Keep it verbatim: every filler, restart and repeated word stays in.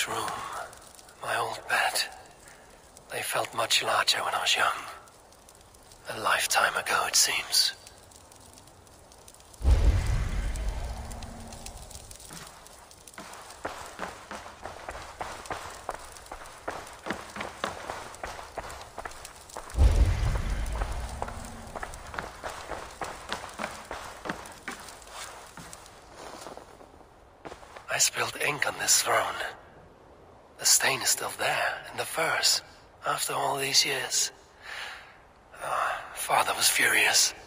this room, my old bed, they felt much larger when I was young. A lifetime ago, it seems. I spilled ink on this throne. The stain is still there, in the furs, after all these years. Oh, Father was furious.